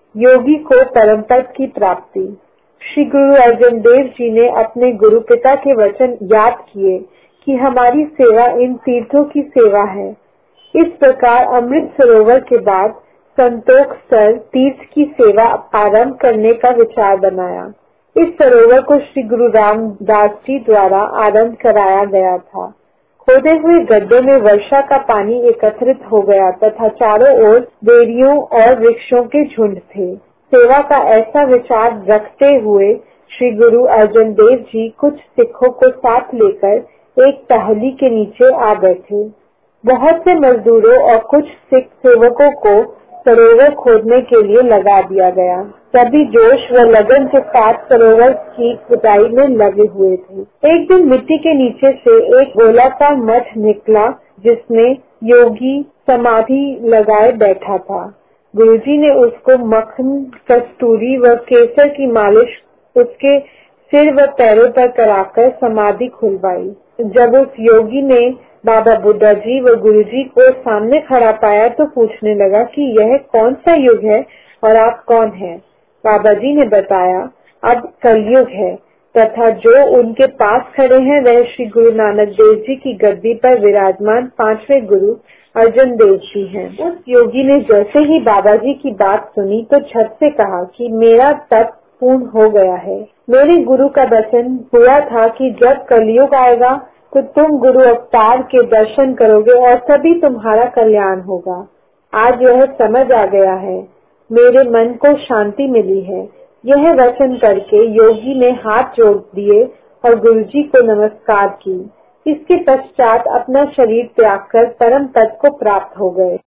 योगी को परम पद की प्राप्ति। श्री गुरु अर्जन देव जी ने अपने गुरु पिता के वचन याद किए कि हमारी सेवा इन तीर्थों की सेवा है। इस प्रकार अमृत सरोवर के बाद संतोख सर तीर्थ की सेवा आरंभ करने का विचार बनाया। इस सरोवर को श्री गुरु रामदास जी द्वारा आरंभ कराया गया था। खोदे हुए गड्ढे में वर्षा का पानी एकत्रित हो गया तथा चारों ओर बेरियों और वृक्षों के झुंड थे। सेवा का ऐसा विचार रखते हुए श्री गुरु अर्जन देव जी कुछ सिखों को साथ लेकर एक टहनी के नीचे आ बैठे। बहुत से मजदूरों और कुछ सिख सेवकों को सरोवर खोदने के लिए लगा दिया गया। सभी जोश व लगन के साथ सरोवर की खुदाई में लगे हुए थे। एक दिन मिट्टी के नीचे से एक गोलाकार मठ निकला जिसमें योगी समाधि लगाए बैठा था। गुरुजी ने उसको मक्खन, कस्तूरी व केसर की मालिश उसके सिर व पैरों पर कराकर समाधि खुलवाई। जब उस योगी ने बाबा बुड्ढा जी व गुरुजी को सामने खड़ा पाया तो पूछने लगा कि यह कौन सा युग है और आप कौन हैं? बाबा जी ने बताया, अब कलयुग है तथा जो उनके पास खड़े हैं वह श्री गुरु नानक देव जी की गद्दी पर विराजमान 5वें गुरु अर्जन देव जी हैं। उस योगी ने जैसे ही बाबा जी की बात सुनी तो झट से कहा कि मेरा तप पूर्ण हो गया है। मेरे गुरु का वचन हुआ था कि जब कलयुग आएगा तो तुम गुरु अवतार के दर्शन करोगे और तभी तुम्हारा कल्याण होगा। आज यह समझ आ गया है, मेरे मन को शांति मिली है। यह वचन करके योगी ने हाथ जोड़ दिए और गुरुजी को नमस्कार की। इसके पश्चात अपना शरीर त्याग कर परम पद को प्राप्त हो गए।